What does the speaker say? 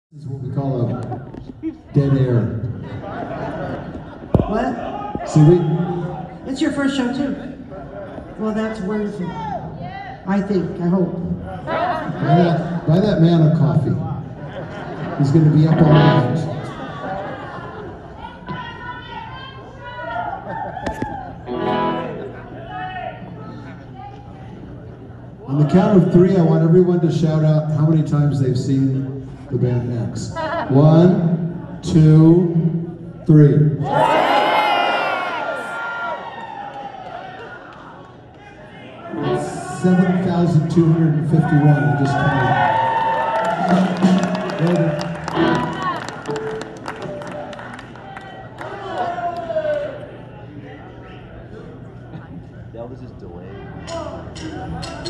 This is what we call a dead air. What? See, It's your first show too. Well, that's wonderful. I think, I hope. buy that man a coffee. He's going to be up all night. On the count of three, I want everyone to shout out how many times they've seen the band X. 1, 2, 3. 7,251. I just counted. That was just delayed.